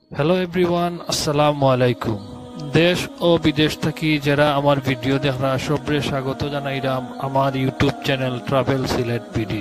Hello everyone, আসসালামু আলাইকুম। দেশ ও বিদেশ থেকে যারা আমার ভিডিও দেখরা সবরে স্বাগত জানাইলাম আমার YouTube channel travel Sylhet BD.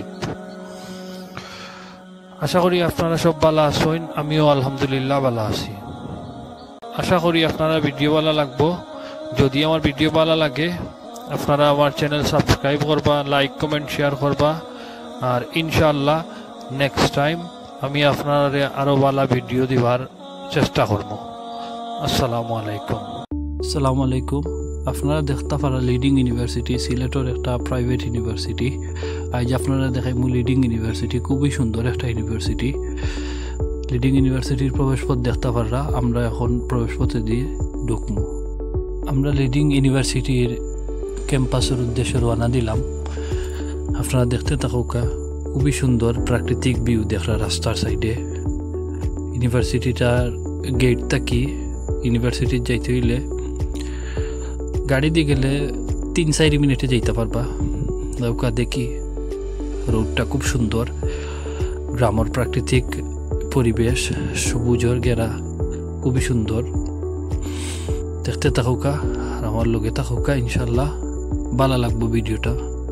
আশা করি আপনারা সব ভালো আছেন, আমিও আলহামদুলিল্লাহ ভালো আছি। আশা করি আপনারা ভিডিও ভালো লাগবো। যদি আমার ভিডিও ভালো লাগে আপনারা আমার চ্যানেল সাবস্ক্রাইব করবা, লাইক কমেন্ট শেয়ার করবা, আর ইনশাআল্লাহ নেক্সট টাইম আমি আপনারা আরো ভালো ভিডিও দিবার চেষ্টা করব। আসসালামু আলাইকুম। আসসালামু আলাইকুম। আপনারা দেখতে পারা লিডিং ইউনিভার্সিটি, সিলেটের একটা প্রাইভেট ইউনিভার্সিটি। আজ আপনারা দেখাই লিডিং ইউনিভার্সিটি, খুবই সুন্দর একটা ইউনিভার্সিটি। লিডিং ইউনিভার্সিটির প্রবেশপথ দেখতে পারা, আমরা এখন প্রবেশপথে দিয়ে ঢুকবো। আমরা লিডিং ইউনিভার্সিটির ক্যাম্পাসের উদ্দেশ্যে রওনা দিলাম। আপনারা দেখতে থাকুকা, খুবই সুন্দর প্রাকৃতিক ভিউ দেখা রাস্তার সাইডে। ইউনিভার্সিটিটার গেট থাকি ইউনিভার্সিটির যাইতে হইলে গাড়ি দিয়ে গেলে 3-4 মিনিটে যাইতে পারবা। নৌকা দেখি রোডটা খুব সুন্দর, গ্রামের প্রাকৃতিক পরিবেশ, সবুজের ঘেরা, খুবই সুন্দর। দেখতে থাকুকা আর আমার লগে থাকুকা, ইনশাল্লাহ ভালো লাগবো ভিডিওটা।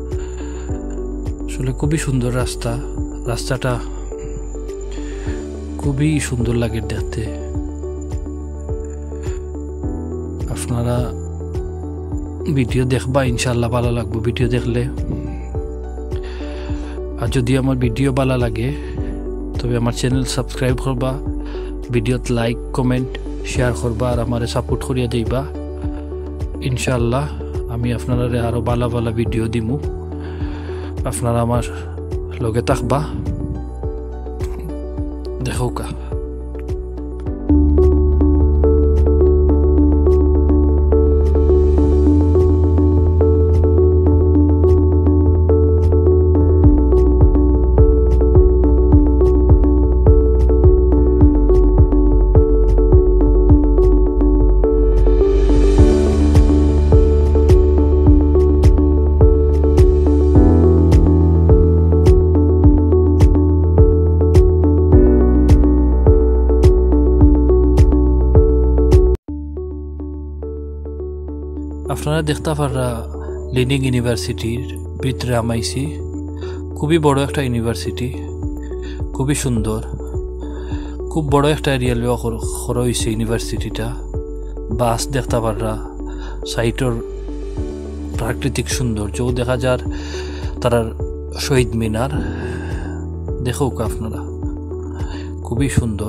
আসলে খুবই সুন্দর রাস্তাটা খুবই সুন্দর লাগে দেখতে। আপনারা ভিডিও দেখবা, ইনশাল্লাহ ভালো লাগবে ভিডিও দেখলে। আর যদি আমার ভিডিও ভালো লাগে তবে আমার চ্যানেল সাবস্ক্রাইব করবা, ভিডিওতে লাইক কমেন্ট শেয়ার করবা, আর আমারে সাপোর্ট করিয়া দিবা। ইনশাল্লাহ আমি আপনারা আরো ভালো ভালো ভিডিও দিমু। আপনারা আমার লগে থাকবা, দেখোকা। আপনারা দেখতে পারা লিডিং ইউনিভার্সিটির ভিতরে আমাইছি। খুবই বড় একটা ইউনিভার্সিটি, খুবই সুন্দর, খুব বড় একটা এরিয়া করা হয়েছে ইউনিভার্সিটিটা। বাস দেখতে পারা, সাইটের প্রাকৃতিক সৌন্দর্য দেখা যার, তার শহীদ মিনার দেখো আপনারা, খুবই সুন্দর।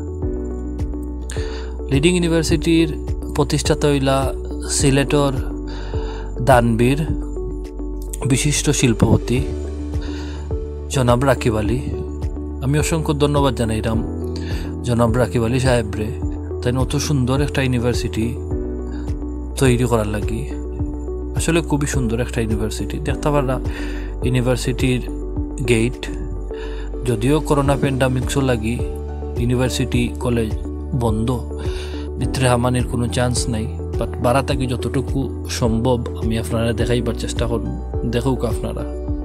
লিডিং ইউনিভার্সিটির প্রতিষ্ঠাতা হইলা সিলেটর দানবীর বিশিষ্ট শিল্পপতি জনাব রাকিব আলী। আমি অসংখ্য ধন্যবাদ জানাইলাম জনাব রাকিব আলী সাহেবরে, তাই অত সুন্দর একটা ইউনিভার্সিটি তৈরি করার লাগি। আসলে খুবই সুন্দর একটা ইউনিভার্সিটি। দেখতে পারা ইউনিভার্সিটির গেট, যদিও করোনা প্যান্ডামিক্সও লাগি ইউনিভার্সিটি কলেজ বন্ধ, ভিতরে হামানির কোনো চান্স নাই। বাট বাড়া থাকি যতটুকু সম্ভব আমি আপনারা দেখাইবার চেষ্টা করব, দেখুক আপনারা।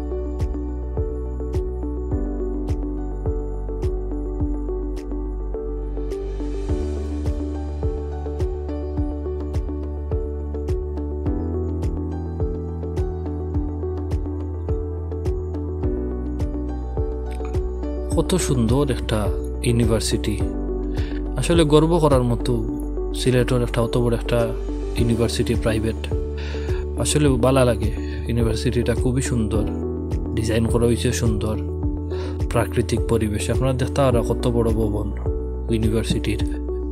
কত সুন্দর একটা ইউনিভার্সিটি, আসলে গর্ব করার মতো। সিলেটের একটা অত বড় একটা ইউনিভার্সিটি প্রাইভেট, আসলে ভালো লাগে। ইউনিভার্সিটিটা খুবই সুন্দর ডিজাইন করা হয়েছে, সুন্দর প্রাকৃতিক পরিবেশ। আপনারা দেখতে পারা কত বড় ভবন ইউনিভার্সিটির।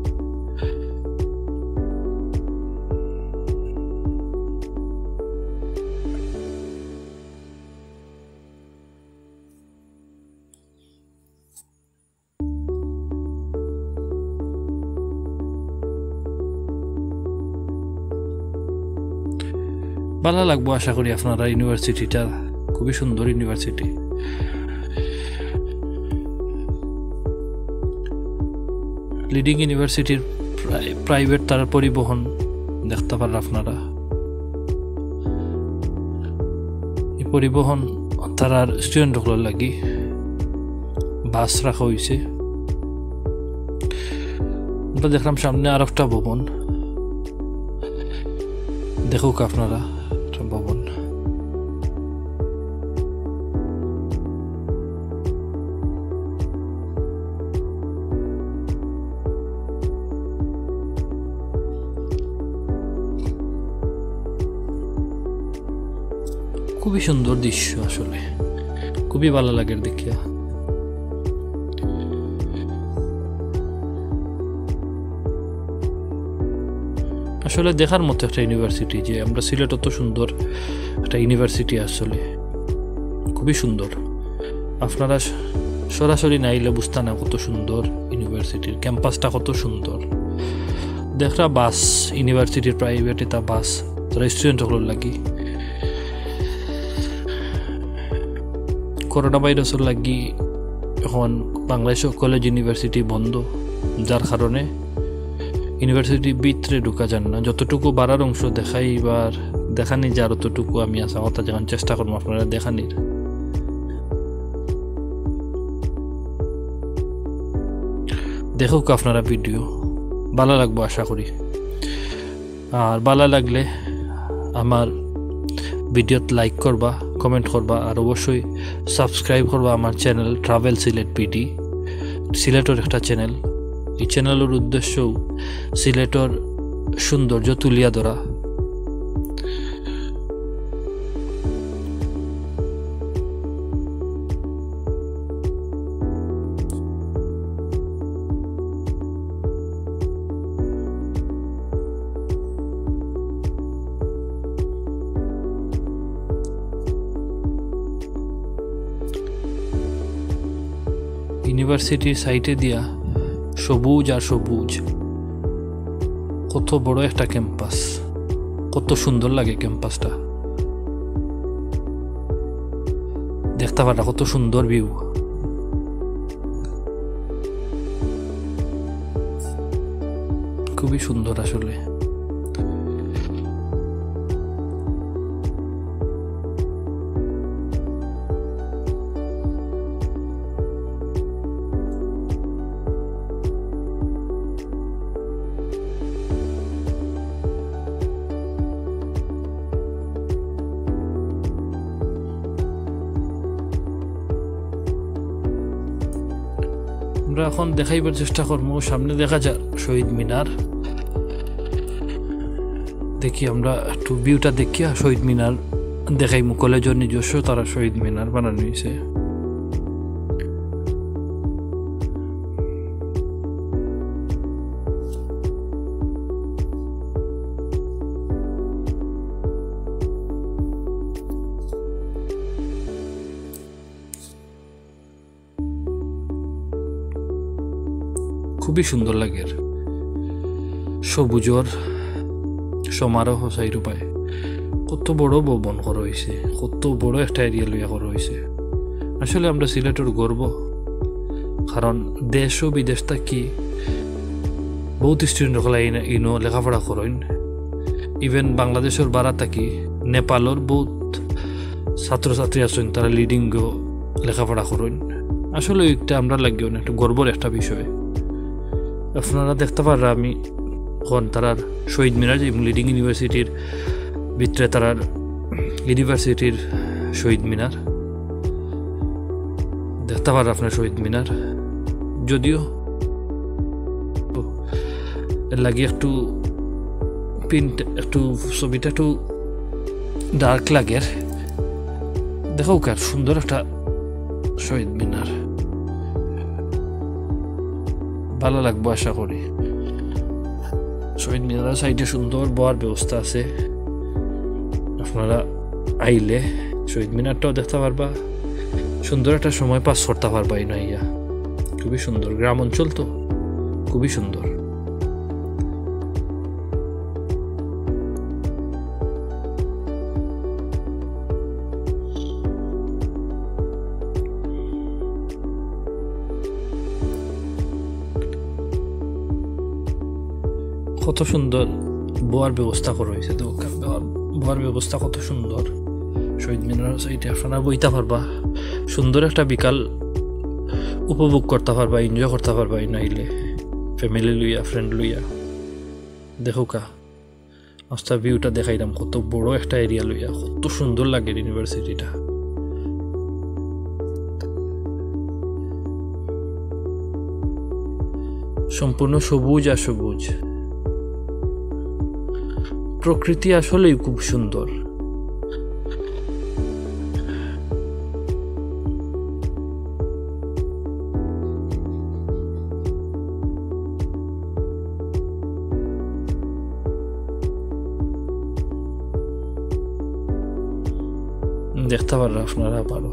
ভালো লাগবো আশা করি আপনারা। ইউনিভার্সিটিটা খুবই সুন্দর ইউনিভার্সিটি। লিডিং ইউনিভার্সিটির প্রাইভেট তার পরিবহন দেখতে পারেন আপনারা। এই পরিবহন তার স্টুডেন্টগুলোর লাগি বাস রাখা হয়েছে। আমরা দেখলাম সামনে আর একটা ভবন, দেখুক আপনারা একটা ভবন। খুবই সুন্দর দৃশ্য, আসলে খুবই ভালো লাগে দেখিয়া। আসলে দেখার মতো একটা ইউনিভার্সিটি, যে আমরা সিলেট অত সুন্দর একটা ইউনিভার্সিটি, আসলে খুবই সুন্দর। আপনারা সরাসরি নাইলে বুঝতে না কত সুন্দর ইউনিভার্সিটির ক্যাম্পাসটা, কত সুন্দর। দেখরা বাস, ইউনিভার্সিটির প্রাইভেট এটা বাস, তারা স্টুডেন্ট হল লাগি করোনা ভাইরাসের লাগি এখন বাংলাদেশ কলেজ ইউনিভার্সিটি বন্ধ, যার কারণে ইউনিভার্সিটির ভিতরে ঢুকা যান না। যতটুকু বাড়ার অংশ দেখাইবার দেখানি যার অতটুকু আমি আসা কথা যখন চেষ্টা করবো আপনারা দেখানির। দেখুক আপনারা ভিডিও, ভালো লাগবো আশা করি। আর ভালো লাগলে আমার ভিডিওত লাইক করবা, কমেন্ট করবা, আর অবশ্যই সাবস্ক্রাইব করবা আমার চ্যানেল ট্রাভেল সিলেট পিডি। সিলেটের একটা চ্যানেল, এই চ্যানেলের উদ্দেশ্যও সিলেটের সৌন্দর্য তুলিয়া ধরা। ইউনিভার্সিটির সাইটে দিয়া সবুজ আর সবুজ, কত বড় একটা ক্যাম্পাস, কত সুন্দর লাগে ক্যাম্পাসটা দেখতে পারা, কত সুন্দর ভিউ। খুবই সুন্দর আসলে। আমরা এখন দেখাইবার চেষ্টা করবো, সামনে দেখা যায় শহীদ মিনার। দেখি আমরা একটু ভিউটা দেখিয়া শহীদ মিনার দেখাইমু। কলেজের নিজস্ব তারা শহীদ মিনার বানানো হয়েছে। খুবই সুন্দর লাগে, সবুজর সমারোহ চাই রূপায়। কত বড় ভবন করা হয়েছে, কত বড় একটা এরিয়া লইয়া করা হয়েছে। আসলে আমরা সিলেটের গর্ব, কারণ দেশ ও বিদেশ থাকি বহুত স্টুডেন্ট হলা ইনো লেখাপড়া করেন। ইভেন বাংলাদেশের বাড়া থাকি নেপালের বহুত ছাত্রছাত্রী আছেন, তারা লিডিং লেখাপড়া করেন। আসলে এটা আমরা লাগিও না, একটা গর্বর একটা বিষয়। আপনারা দেখতে পারা আমি এখন তারার শহীদ মিনার, যে লিডিং ইউনিভার্সিটির ভিতরে তারার ইউনিভার্সিটির শহীদ মিনার দেখতে পারা আপনার শহীদ মিনার। যদিও এর লাগে একটু প্রিন্ট, একটু ছবিটা একটু ডার্ক লাগে। দেখো কার সুন্দর একটা শহীদ মিনার, ভালো লাগবো আশা করি। শহীদ মিনারের সাইডে সুন্দর বয়ার ব্যবস্থা আছে, আপনারা আইলে শহীদ মিনারটাও দেখতে পারবা, সুন্দর একটা সময় পাস করতে পারবা। এই নাইয়া খুবই সুন্দর, গ্রাম অঞ্চল তো খুবই সুন্দর। কত সুন্দর বোয়ার ব্যবস্থা করা হয়েছে, তো বোয়ার ব্যবস্থা কত সুন্দর। শহীদ মিনার সাইডে আপনারা বইতে পারবা, সুন্দর একটা বিকাল উপভোগ করতে পারবা, এনজয় করতে পারবা। এই নাইলে ফ্যামিলি লইয়া ফ্রেন্ড লইয়া দেখুকা আস্তা ভিউটা দেখাইলাম কত বড় একটা এরিয়া লইয়া কত সুন্দর লাগে ইউনিভার্সিটিটা সম্পূর্ণ সবুজ আর সবুজ প্রকৃতি আসলেই খুব সুন্দর দেখতে পারো আপনারা পারো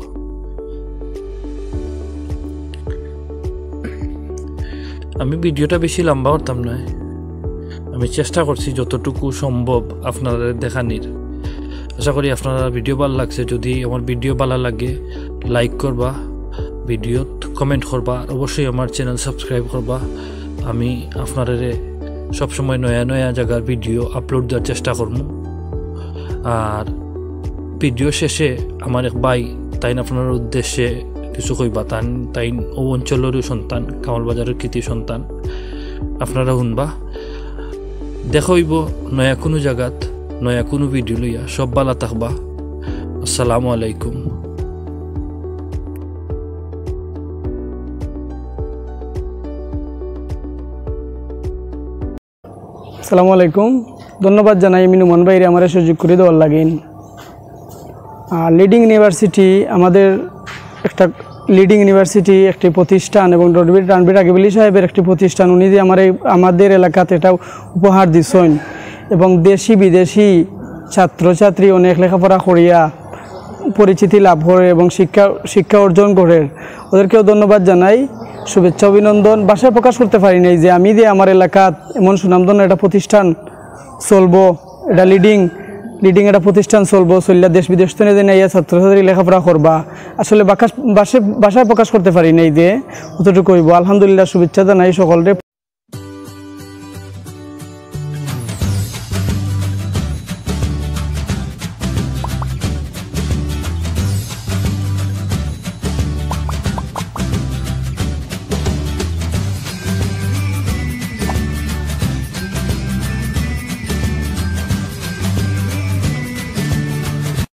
আমি ভিডিওটা বেশি লম্বা করতাম না আমি চেষ্টা করছি যতটুকু সম্ভব আপনাদের দেখানির আশা করি আপনারা ভিডিও ভালো লাগছে যদি আমার ভিডিও ভালো লাগে লাইক করবা ভিডিও কমেন্ট করবা অবশ্যই আমার চ্যানেল সাবস্ক্রাইব করবা আমি আপনাদের সবসময় নয়া নয়া জায়গার ভিডিও আপলোড দেওয়ার চেষ্টা করব আর ভিডিও শেষে আমার এক ভাই তাই আপনার উদ্দেশ্যে কিছু কইবা তাই ও অঞ্চলেরও সন্তান কামালবাজারের কৃতি সন্তান আপনারা শুনবা দেখইব নয়া কোনো জায়গাত নয়া কোনো ভিডিও লইয়া সব ভালো থাকবা আসসালামু আলাইকুম আসসালামু আলাইকুম ধন্যবাদ জানাই আমি নুমান ভাইরে আমার সুযোগ করে দেওয়ার লাগেন লিডিং ইউনিভার্সিটি আমাদের একটা লিডিং ইউনিভার্সিটি একটি প্রতিষ্ঠান এবং রণবীর রাগিবলী সাহেবের একটি প্রতিষ্ঠান উনি যে আমাদের এলাকাতে এটা উপহার দিচ্ছেন এবং দেশি বিদেশি ছাত্রছাত্রী অনেক লেখাপড়া করিয়া পরিচিতি লাভ করে এবং শিক্ষা অর্জন করে ওদেরকেও ধন্যবাদ জানাই শুভেচ্ছা অভিনন্দন ভাষায় প্রকাশ করতে পারি নাই যে আমি যে আমার এলাকাত এমন সুনামধন্য একটা প্রতিষ্ঠান চলবো এটা লিডিং একটা প্রতিষ্ঠান চলবো চললে দেশ বিদেশ তো নেই ছাত্রছাত্রী লেখাপড়া করবা আসলে ভাষায় প্রকাশ করতে পারি নাই যে অতটুকু হইব আলহামদুলিল্লাহ শুভেচ্ছা জানাই সকলরে